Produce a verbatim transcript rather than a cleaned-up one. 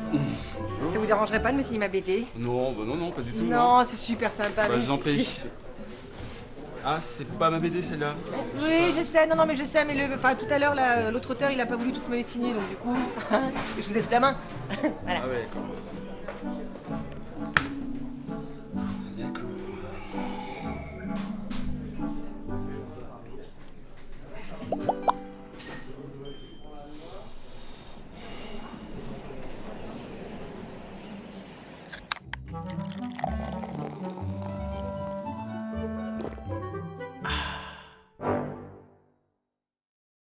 Ça vous dérangerait pas de me signer ma B D? Non, bah non, non, pas du tout. Non, c'est super sympa. Bah, je vous en merci. prie. Ah, c'est pas ma B D celle-là. Oui, je sais, non, non, mais je sais, mais le, enfin, tout à l'heure, là, l'autre auteur, il a pas voulu toutes me les signer, donc du coup, je vous ai sous la main. Voilà. Ah ouais, d'accord.